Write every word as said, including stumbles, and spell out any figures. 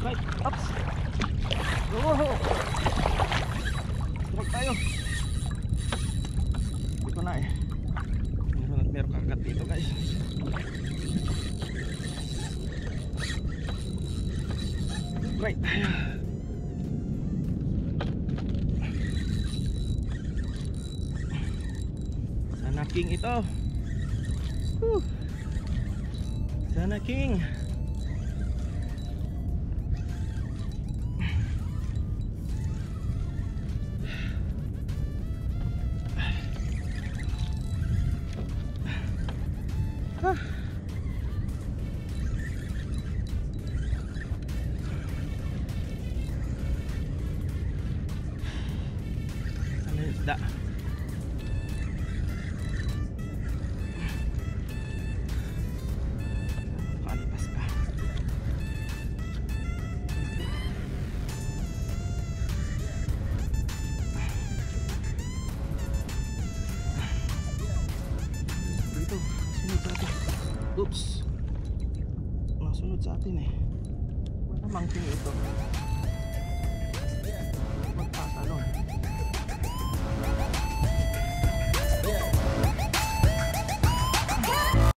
Right, ups. Oh, huwag tayo. Hindi ko na eh. Meron at meron kagat dito guys. Right. Sana king ito. Whew. Sana king. Ah. Ano yung isda? Kalipas ka. Dito, sunod sa atin. Oops. Nasunod sa atin eh. Wala mangking ito.